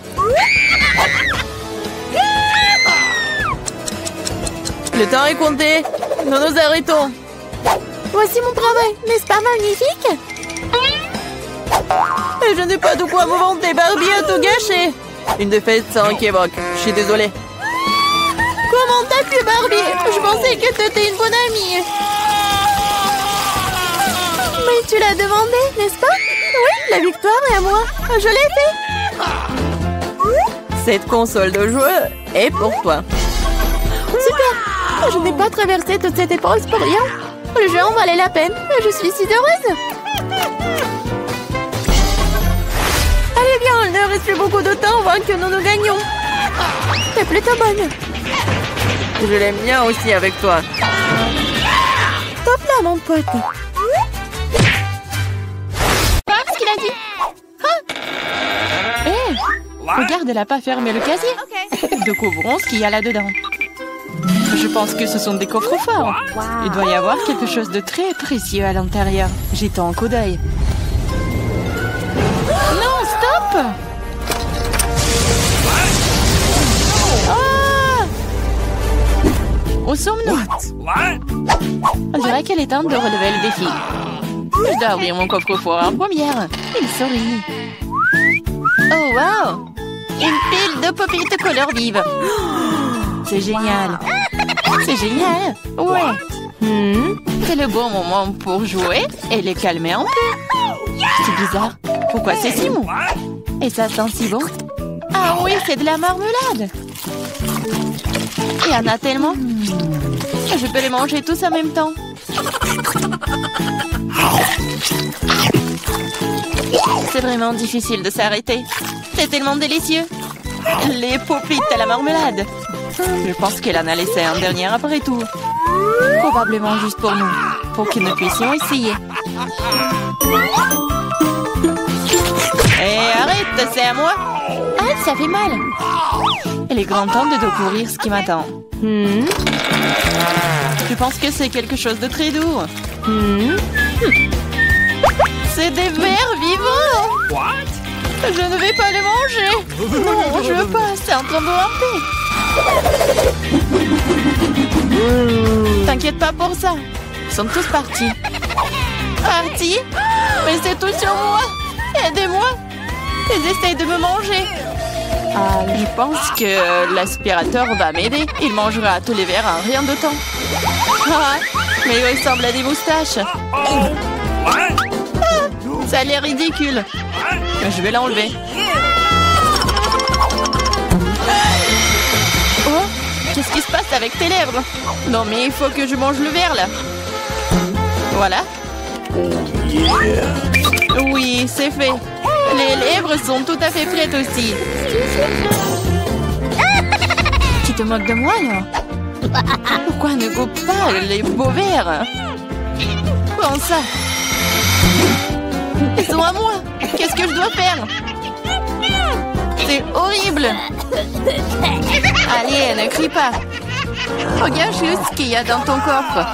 Le temps est compté. Nous nous arrêtons. Voici mon travail, n'est-ce pas magnifique? Et je n'ai pas de quoi me vanter, Barbie a tout gâché. Une défaite sans équivoque. Je suis désolée. Comment t'as pu, Barbie? Je pensais que t'étais une bonne amie. Mais tu l'as demandé, n'est-ce pas? Oui, la victoire est à moi. Je l'ai fait. Cette console de jeu est pour toi. Super. Je n'ai pas traversé toute cette épreuve pour rien. Le jeu en valait la peine. Je suis si heureuse. Allez bien, il ne reste plus beaucoup de temps avant que nous nous gagnions. T'es plutôt bonne. Je l'aime bien aussi avec toi. Top là, mon pote. Qu'est-ce qu'il a dit? Hein? Hé, hey, regarde, elle n'a pas fermé le casier. Okay. Découvrons ce qu'il y a là-dedans. Je pense que ce sont des coffres forts. Wow. Il doit y avoir quelque chose de très précieux à l'intérieur. Jetons un coup d'œil. Non, stop! Ah! Où sommes-nous? On dirait qu'elle est temps de relever le défi. Je dois ouvrir mon coffre-fort en première. Il sourit. Oh, wow! Une pile de pop-it couleur vive. C'est génial. C'est génial. Ouais. Hmm. C'est le bon moment pour jouer et les calmer un peu. C'est bizarre. Pourquoi c'est si mou? Et ça sent si bon. Ah oui, c'est de la marmelade. Il y en a tellement. Je peux les manger tous en même temps. C'est vraiment difficile de s'arrêter. C'est tellement délicieux. Les poplites à la marmelade. Je pense qu'elle en a laissé un dernier après tout. Probablement juste pour nous, pour que nous puissions essayer. Hé, arrête, c'est à moi. Ah, ça fait mal. Il est grand temps de découvrir ce qui m'attend. Hmm. Je pense que c'est quelque chose de très doux. Hmm. C'est des vers vivants. What? Je ne vais pas les manger. Non, je veux pas, c'est en train de ramper. T'inquiète pas pour ça. Ils sont tous partis. Partis? Mais c'est tout sur moi. Aidez-moi. Ils essayent de me manger. Ah, je pense que l'aspirateur va m'aider. Il mangera tous les verres en rien de temps. Ah, mais il ressemble à des moustaches. Ah, ça a l'air ridicule. Je vais l'enlever. Oh, qu'est-ce qui se passe avec tes lèvres? Non, mais il faut que je mange le verre, là. Voilà. Oui, c'est fait. Les lèvres sont tout à fait prêtes aussi. Tu te moques de moi, là? Pourquoi ne goûte pas les beaux verres? Prends ça. Ils sont à moi. Qu'est-ce que je dois faire? C'est horrible. Allez, ne crie pas. Regarde juste ce qu'il y a dans ton coffre.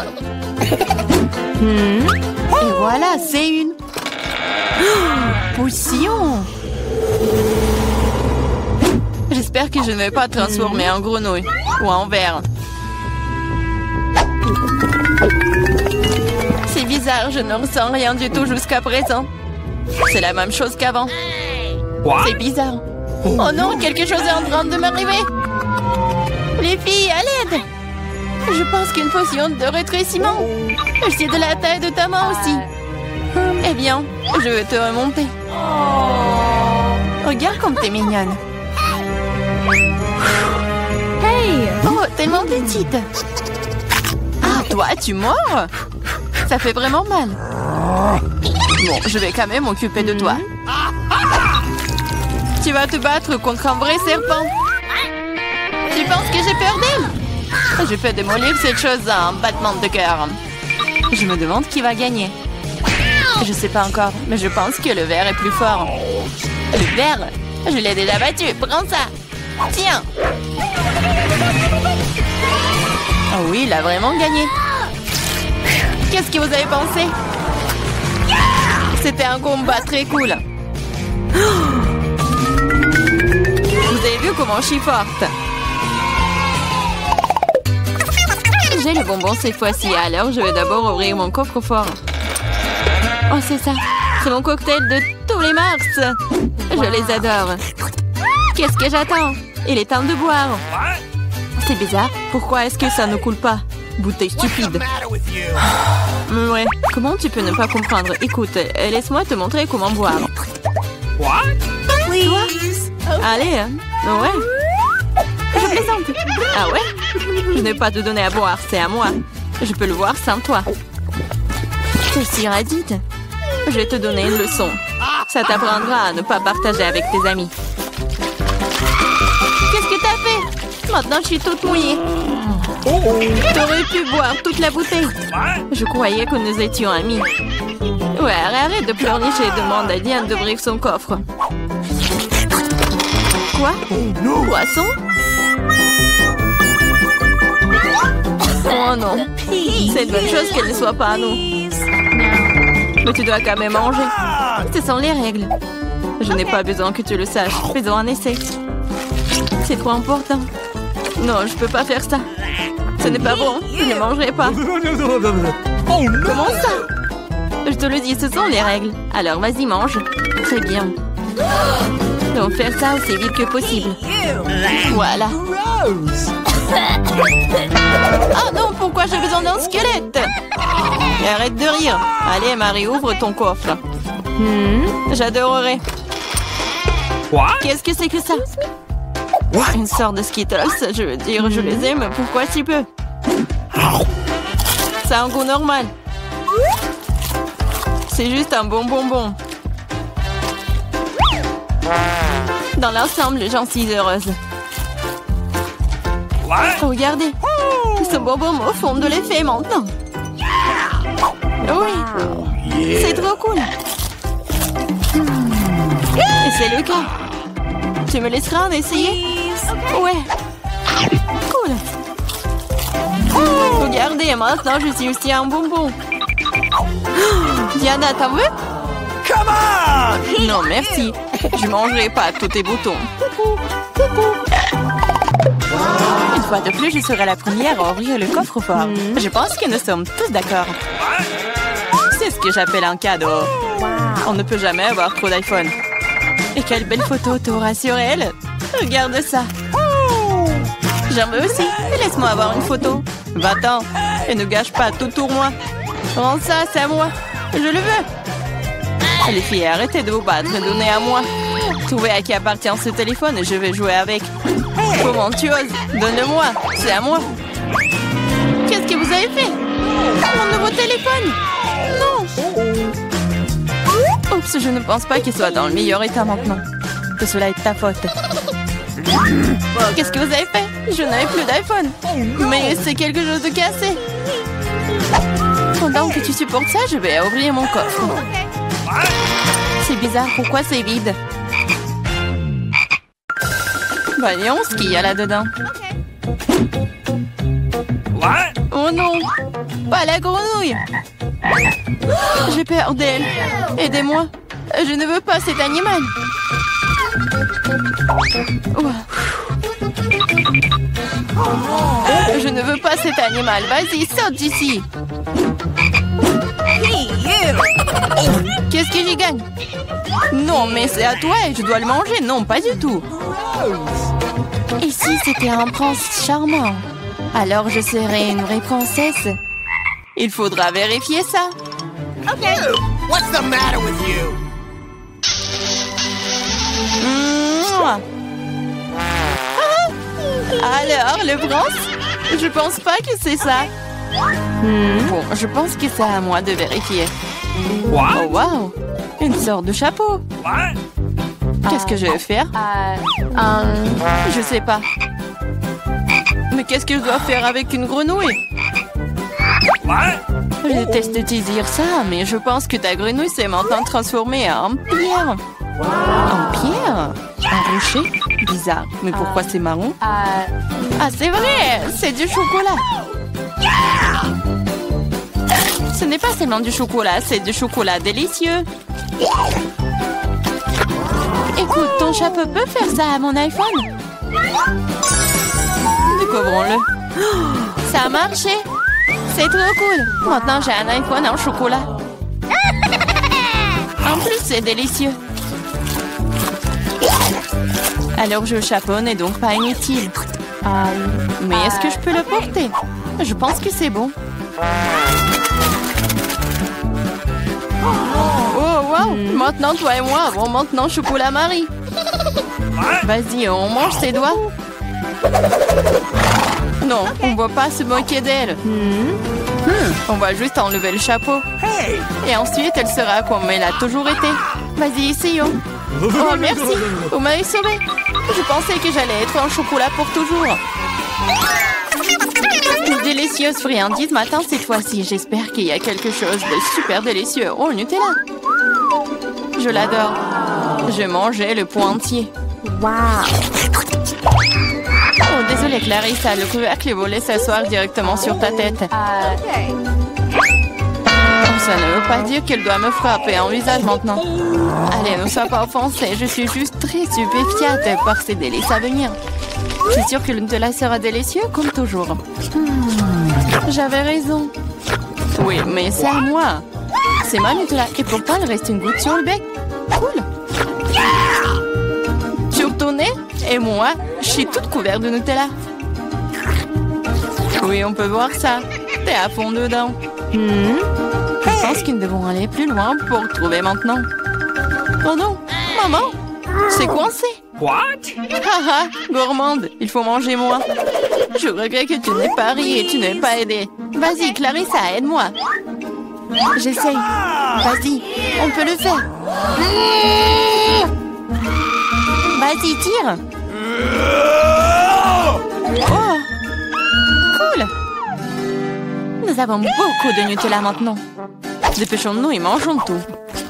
Hmm. Et voilà, c'est une oh, potion. J'espère que je ne vais pas transformer en grenouille ou en ver. C'est bizarre, je ne ressens rien du tout jusqu'à présent. C'est la même chose qu'avant. C'est bizarre. Oh non, quelque chose est en train de m'arriver. Les filles, à l'aide. Je pense qu'une potion de rétrécissement. C'est de la taille de ta main aussi. Eh bien, je vais te remonter. Regarde comme t'es mignonne. Hey! Oh, tellement petite. Ah, toi, tu mords? Ça fait vraiment mal. Bon, je vais quand même m'occuper de toi. Tu vas te battre contre un vrai serpent. Tu penses que j'ai peur d'elle? Je peux démolir cette chose à un battement de cœur. Je me demande qui va gagner. Je sais pas encore, mais je pense que le ver est plus fort. Le ver? Je l'ai déjà battu. Prends ça. Tiens. Oh oui, il a vraiment gagné. Qu'est-ce que vous avez pensé? C'était un combat très cool. Vous avez vu comment je suis forte? J'ai le bonbon cette fois-ci, alors je vais d'abord ouvrir mon coffre-fort. Oh, c'est ça. C'est mon cocktail de tous les mars. Je les adore. Qu'est-ce que j'attends? Il est temps de boire. C'est bizarre. Pourquoi est-ce que ça ne coule pas? Bouteille stupide. Ouais. Comment tu peux ne pas comprendre? Écoute, laisse-moi te montrer comment boire. Toi? Allez. Ouais. Je plaisante. Ah ouais? Je n'ai pas te donner à boire, c'est à moi. Je peux le voir sans toi. T'es si radite. Je vais te donner une leçon. Ça t'apprendra à ne pas partager avec tes amis. Qu'est-ce que t'as fait? Maintenant, je suis toute mouillée. T'aurais pu boire toute la bouteille. Je croyais que nous étions amis. Ouais, arrête de pleurnicher et demande à Diane d'ouvrir son coffre. Quoi? Poisson? Oh non. C'est une bonne chose qu'elle ne soit pas à nous. Mais tu dois quand même manger. Ce sont les règles. Je n'ai pas besoin que tu le saches. Faisons un essai. C'est trop important. Non, je peux pas faire ça. Ce n'est pas bon. Je ne mangerai pas. Comment ça? Je te le dis, ce sont les règles. Alors vas-y, mange. Très bien. Donc faire ça aussi vite que possible. Voilà. Oh non, pourquoi j'ai besoin d'un squelette? Et arrête de rire. Allez, Marie, ouvre ton coffre. Hmm, j'adorerais. Qu'est-ce que c'est que ça? Une sorte de Skittles, je veux dire, je les aime. Pourquoi si peu? Ça a un goût normal. C'est juste un bon bonbon. Dans l'ensemble, j'en suis heureuse. Regardez, ce bonbon au fond de l'effet maintenant. Oui, c'est trop cool. Et c'est le cas. Tu me laisseras en essayer? Ouais. Cool. Regardez, maintenant je suis aussi un bonbon. Diana, t'as vu? Non, merci. Je mangerai pas tous tes boutons. Une fois de plus, je serai la première à ouvrir le coffre-fort. Je pense que nous sommes tous d'accord. C'est ce que j'appelle un cadeau. On ne peut jamais avoir trop d'iPhone. Et quelle belle photo t'auras sur elle. Regarde ça. J'en veux aussi. Laisse-moi avoir une photo. Va-t'en. Et ne gâche pas tout pour moi. Rends ça, c'est à moi. Je le veux. Les filles, arrêtez de vous battre. Donnez à moi. Trouvez à qui appartient ce téléphone et je vais jouer avec. Comment tu oses? Donne-le-moi. C'est à moi. Qu'est-ce que vous avez fait? Mon nouveau téléphone? Non. Oups, je ne pense pas qu'il soit dans le meilleur état maintenant. Que cela est ta faute. Qu'est-ce que vous avez fait? Je n'avais plus d'iPhone. Mais c'est quelque chose de cassé. Pendant que tu supportes ça, je vais ouvrir mon coffre. C'est bizarre, pourquoi c'est vide? Voyons ce qu'il y a là-dedans. Oh non, pas la grenouille. J'ai peur d'elle. Aidez-moi. Je ne veux pas cet animal. Je ne veux pas cet animal. Vas-y, saute d'ici. Qu'est-ce que j'y gagne? Non, mais c'est à toi et je dois le manger. Non, pas du tout. Et si c'était un prince charmant? Alors je serais une vraie princesse. Il faudra vérifier ça. Ok. What's the matter with you? Mouah. Ah. Alors, le prince? Je pense pas que c'est ça. Hmm. Bon, je pense que c'est à moi de vérifier. What? Oh, wow! Une sorte de chapeau. What? Qu'est-ce que je vais faire? Euh, euh, Je sais pas. Mais qu'est-ce que je dois faire avec une grenouille? What? Je déteste te dire ça, mais je pense que ta grenouille s'est maintenant transformée en pierre. En pierre? Un rocher? Bizarre. Mais pourquoi c'est marron? euh, Ah, c'est vrai! C'est du chocolat! Ce n'est pas seulement du chocolat, c'est du chocolat délicieux. Écoute, ton chapeau peut faire ça à mon iPhone? Découvrons-le. Oh, ça a marché! C'est trop cool! Maintenant, j'ai un iPhone en chocolat. En plus, c'est délicieux. Alors, je chapeau n'est donc pas inutile. euh, Mais est-ce que je peux le porter? Je pense que c'est bon. Oh, wow! Maintenant, toi et moi avons maintenant chocolat Marie. Vas-y, on mange ses doigts. Non, on ne va pas se moquer d'elle. On va juste enlever le chapeau. Hey! Et ensuite, elle sera comme elle a toujours été. Vas-y, essayons. Oh, merci. Vous m'avez sauvé. Je pensais que j'allais être en chocolat pour toujours. Une délicieuse friandise m'attend cette fois-ci. J'espère qu'il y a quelque chose de super délicieux. Oh, le Nutella. Je l'adore. Je mangeais le pot entier. wow. Oh, désolé Clarissa, le couvercle est volé s'asseoir directement sur ta tête. Euh, Oh, ça ne veut pas dire qu'elle doit me frapper en visage maintenant. Allez, ne sois pas offensée, je suis juste très stupéfiante par ces délices à venir. Je suis sûre que le Nutella sera délicieux comme toujours. Hmm, j'avais raison. Oui, mais c'est à moi. C'est ma Nutella et pourtant il reste une goutte sur le bec. Cool. Sur ton nez et moi, je suis toute couverte de Nutella. Oui, on peut voir ça. T'es à fond dedans. hmm, Je pense qu'ils devront aller plus loin pour trouver maintenant. Oh non, maman, c'est coincé. What? Haha, gourmande, il faut manger moins. Je regrette que tu n'aies pas ri et tu n'aies pas aidé. Vas-y, Clarissa, aide-moi. J'essaye. Vas-y, on peut le faire. Vas-y, tire. Oh! Cool! Nous avons beaucoup de Nutella maintenant. Dépêchons-nous et mangeons tout.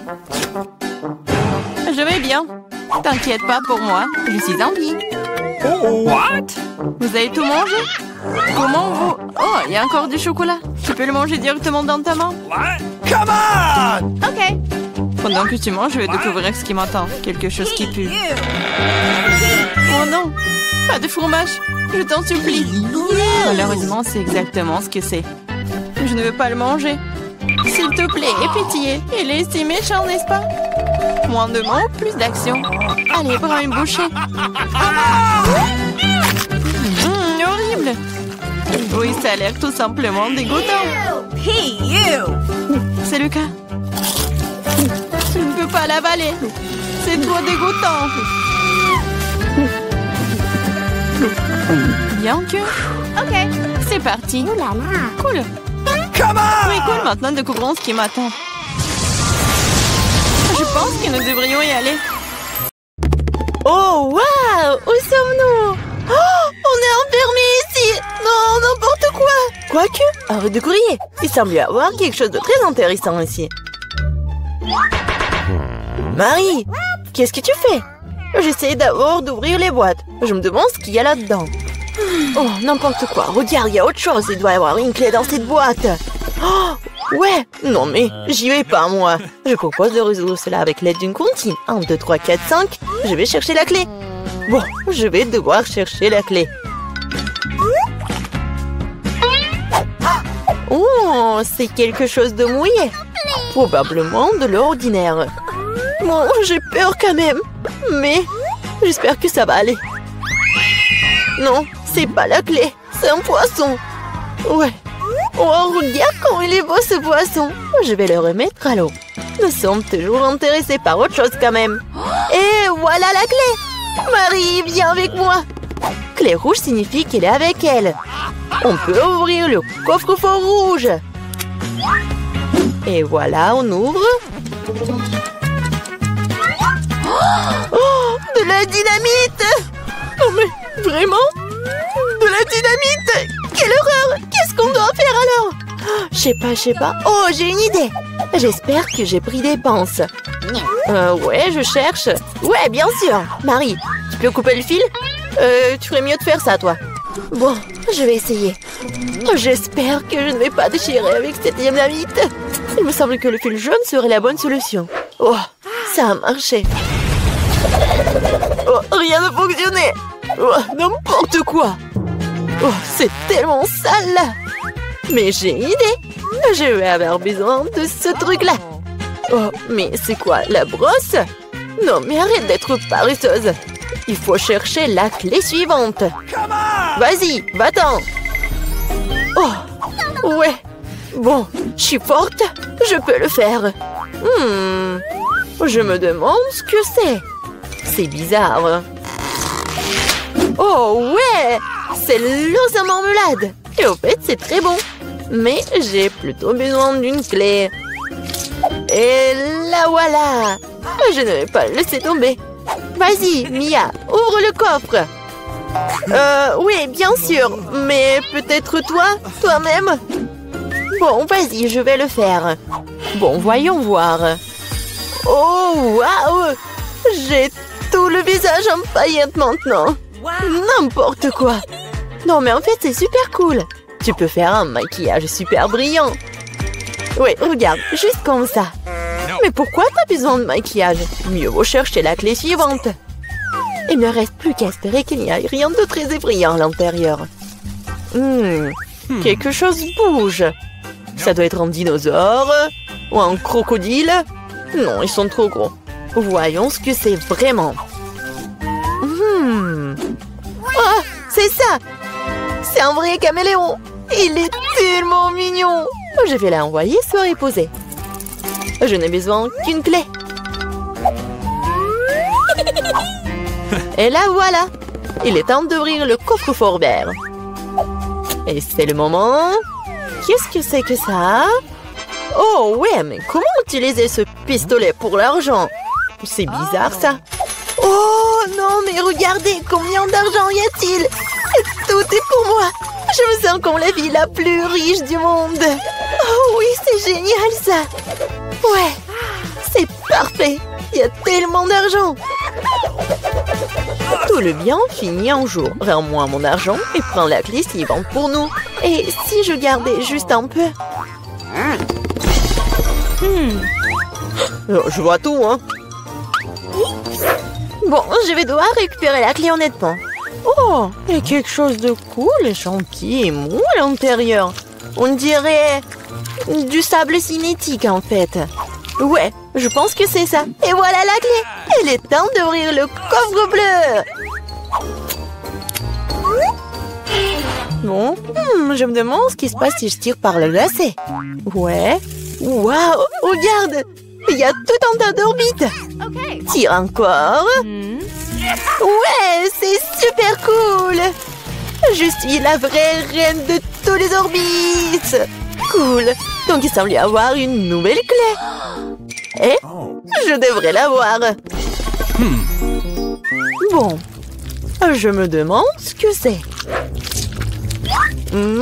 Je vais bien. T'inquiète pas pour moi, je suis en vie. What? Vous avez tout mangé? Comment vous... Oh, il y a encore du chocolat. Tu peux le manger directement dans ta main? What? Come on! Ok. Pendant que tu manges, je vais découvrir ce qui m'attend. Quelque chose qui pue. Oh non! Pas de fromage! Je t'en supplie! Malheureusement, c'est exactement ce que c'est. Je ne veux pas le manger. S'il te plaît, aie pitié. Il est si méchant, n'est-ce pas? Moins de mots, plus d'action. Allez, prends une bouchée. Mmh, horrible! Oui, ça a l'air tout simplement dégoûtant. C'est le cas. Je ne peux pas l'avaler. C'est trop dégoûtant. Bien que... Ok, c'est parti. Cool. Come on! Oui, cool. Maintenant, découvrons ce qui m'attend. Je pense que nous devrions y aller. Oh, waouh! Où sommes-nous? Oh, on est enfermés ici! Non, n'importe quoi! Quoique, arrête de courir! Il semble y avoir quelque chose de très intéressant ici. Marie, qu'est-ce que tu fais? J'essaie d'abord d'ouvrir les boîtes. Je me demande ce qu'il y a là-dedans. Oh, n'importe quoi. Regarde, il y a autre chose. Il doit y avoir une clé dans cette boîte. Oh, ouais. Non, mais j'y vais pas, moi. Je propose de résoudre cela avec l'aide d'une comptine. un, deux, trois, quatre, cinq. Je vais chercher la clé. Bon, je vais devoir chercher la clé. Oh, c'est quelque chose de mouillé. Probablement de l'ordinaire. Bon, j'ai peur quand même. Mais j'espère que ça va aller. Non, c'est pas la clé. C'est un poisson. Ouais. Oh, regarde comment il est beau ce poisson. Je vais le remettre à l'eau. Nous sommes toujours intéressés par autre chose quand même. Et voilà la clé. Marie, viens avec moi. Clé rouge signifie qu'elle est avec elle. On peut ouvrir le coffre-fort rouge. Et voilà, on ouvre. Oh, de la dynamite! Oh, mais vraiment? De la dynamite! Quelle horreur! Qu'est-ce qu'on doit faire alors? Je sais pas, je sais pas. Oh, j'ai une idée! J'espère que j'ai pris des pinces. Euh, ouais, je cherche. Ouais, bien sûr. Marie, tu peux couper le fil? Euh, tu ferais mieux de faire ça, toi. Bon, je vais essayer. J'espère que je ne vais pas déchirer avec cette dynamite. Il me semble que le fil jaune serait la bonne solution. Oh, ça a marché. Oh, rien ne fonctionnait. Oh, n'importe quoi. Oh, c'est tellement sale. Mais j'ai une idée. Je vais avoir besoin de ce truc-là. Oh, mais c'est quoi, la brosse? Non, mais arrête d'être paresseuse. Il faut chercher la clé suivante. Vas-y, va-t'en. Oh, ouais. Bon, je suis forte. Je peux le faire. Hmm. Je me demande ce que c'est. C'est bizarre. Oh, ouais. C'est l'os à marmelade. Et au fait, c'est très bon. Mais j'ai plutôt besoin d'une clé. Et la voilà. Je ne vais pas le laisser tomber. Vas-y, Mia, ouvre le coffre. Euh, oui, bien sûr. Mais peut-être toi, toi-même. Bon, vas-y, je vais le faire. Bon, voyons voir. Oh, waouh! J'ai tout le visage en paillettes maintenant. N'importe quoi. Non, mais en fait, c'est super cool. Tu peux faire un maquillage super brillant. Oui, regarde, juste comme ça. Mais pourquoi t'as besoin de maquillage? Mieux vaut chercher la clé suivante. Il ne reste plus qu'à espérer qu'il n'y ait rien de très effrayant à l'intérieur. Hmm, quelque chose bouge. Ça doit être un dinosaure ou un crocodile. Non, ils sont trop gros. Voyons ce que c'est vraiment. Hmm. Oh, c'est ça. C'est un vrai caméléon. Il est tellement mignon. Je vais l'envoyer se reposer. Je n'ai besoin qu'une clé. Et là, voilà. Il est temps d'ouvrir le coffre-fort vert. Et c'est le moment. Qu'est-ce que c'est que ça? Oh, ouais, mais comment utiliser ce pistolet pour l'argent? C'est bizarre, ça. Oh, non, mais regardez, combien d'argent y a-t-il? Tout est pour moi. Je me sens comme la ville la plus riche du monde. Oh oui, c'est génial ça. Ouais, c'est parfait. Il y a tellement d'argent. Tout le bien finit un jour. Rends-moi mon argent et prends la clé suivante pour nous. Et si je gardais juste un peu? Hmm. Oh, je vois tout, hein. Bon, je vais devoir récupérer la clé honnêtement. Oh, il y a quelque chose de cool et gentil et mou à l'intérieur. On dirait du sable cinétique en fait. Ouais, je pense que c'est ça. Et voilà la clé. Il est temps d'ouvrir le coffre bleu. Bon, hmm, je me demande ce qui se passe si je tire par le lacet. Ouais. Waouh, regarde. Il y a tout un tas d'orbites. Okay. Tire encore. Ouais, c'est super cool. Je suis la vraie reine de tous les orbites. Cool. Donc il semble y avoir une nouvelle clé. Et je devrais l'avoir. Bon. Je me demande ce que c'est. Hmm?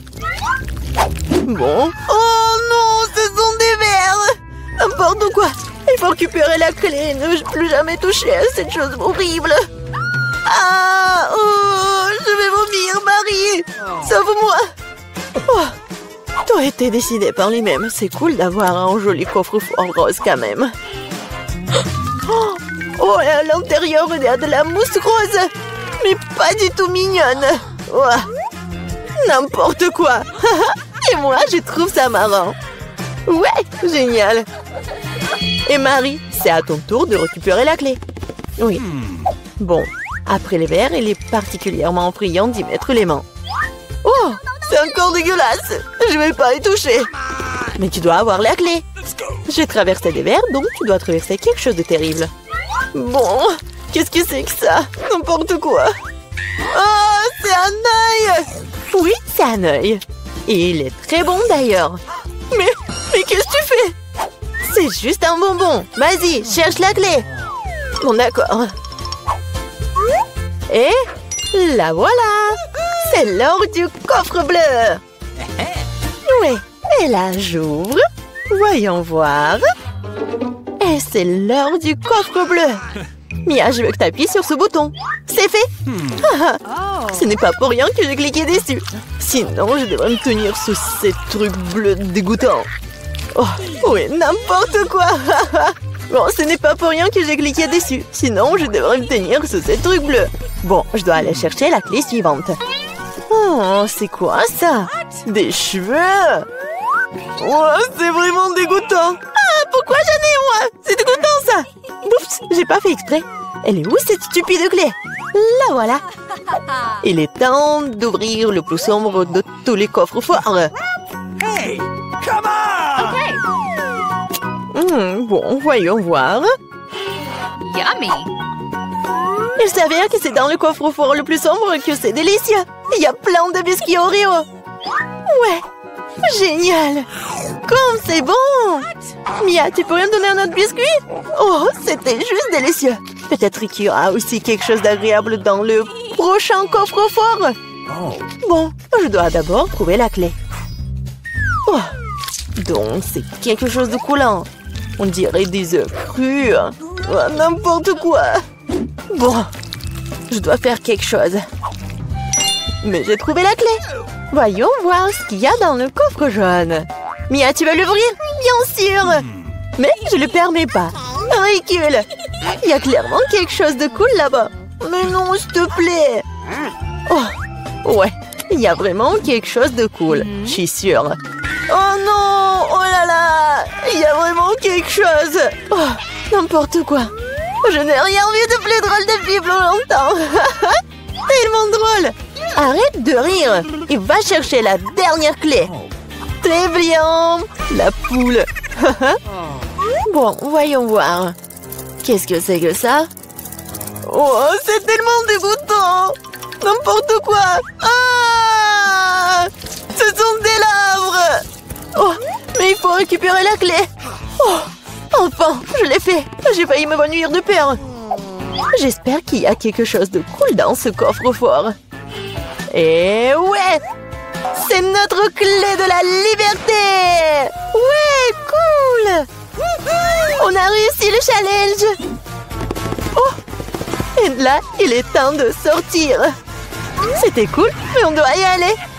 Bon. Oh non, ce sont des vers. N'importe quoi. Il faut récupérer la clé et ne plus jamais toucher à cette chose horrible. Ah, oh, je vais vomir, Marie. Sauve-moi. Oh, tout a été décidé par lui-même. C'est cool d'avoir un joli coffre-fort rose quand même. Oh, oh, et à l'intérieur, il y a de la mousse rose. Mais pas du tout mignonne. Oh, n'importe quoi. Et moi, je trouve ça marrant. Ouais, génial. Et Marie, c'est à ton tour de récupérer la clé. Oui. Bon, après les verres, il est particulièrement friand d'y mettre les mains. Oh, c'est encore dégueulasse. Je vais pas y toucher. Mais tu dois avoir la clé. J'ai traversé des verres, donc tu dois traverser quelque chose de terrible. Bon, qu'est-ce que c'est que ça? N'importe quoi. Oh, c'est un œil. Oui, c'est un œil. Et il est très bon d'ailleurs. Mais, mais qu'est-ce que tu fais? C'est juste un bonbon. Vas-y, cherche la clé. Bon, d'accord. Et la voilà. C'est l'or du coffre bleu. Oui, et là, j'ouvre. Voyons voir. Et c'est l'or du coffre bleu. Mia, je veux que tu appuies sur ce bouton. C'est fait. Ce n'est pas pour rien que j'ai cliqué dessus. Sinon, je devrais me tenir sous ces trucs bleus dégoûtants. Oh, oui, n'importe quoi. Bon, ce n'est pas pour rien que j'ai cliqué dessus. Sinon, je devrais me tenir sous ces trucs bleus. Bon, je dois aller chercher la clé suivante. Oh, c'est quoi ça? Des cheveux? Oh, c'est vraiment dégoûtant. Ah, pourquoi j'en ai moi? C'est dégoûtant ça. Oups, j'ai pas fait exprès. Elle est où cette stupide clé? La voilà. Il est temps d'ouvrir le plus sombre de tous les coffres forts. Hey, come on! Okay. Mmh, bon, voyons voir. Yummy! Il s'avère que c'est dans le coffre-fort le plus sombre que c'est délicieux. Il y a plein de biscuits Oreo. Ouais, génial. Comme c'est bon. Mia, tu pourrais me donner un autre biscuit? Oh, c'était juste délicieux. Peut-être qu'il y aura aussi quelque chose d'agréable dans le prochain coffre-fort. Bon, je dois d'abord trouver la clé. Oh, donc c'est quelque chose de coulant. On dirait des œufs crus. Oh, n'importe quoi. Bon, je dois faire quelque chose. Mais j'ai trouvé la clé. Voyons voir ce qu'il y a dans le coffre jaune. Mia, tu veux l'ouvrir? Bien sûr. Mais je le permets pas. Ridicule. Il y a clairement quelque chose de cool là-bas. Mais non, s'il te plaît. Oh, ouais. Il y a vraiment quelque chose de cool. Je suis sûre. Oh non. Oh là là. Il y a vraiment quelque chose. Oh, n'importe quoi. Je n'ai rien vu de plus drôle depuis plus longtemps. Tellement drôle. Arrête de rire et va chercher la dernière clé. Très bien. La poule. Bon, voyons voir. Qu'est-ce que c'est que ça? Oh, c'est tellement dégoûtant. N'importe quoi. Ah! Ce sont des larves. Oh, mais il faut récupérer la clé. Oh, enfin, je l'ai fait. J'ai failli me m'ennuyer de peur. J'espère qu'il y a quelque chose de cool dans ce coffre-fort. Et ouais! C'est notre clé de la liberté! Ouais, cool! On a réussi le challenge! Oh! Et là, il est temps de sortir. C'était cool, mais on doit y aller.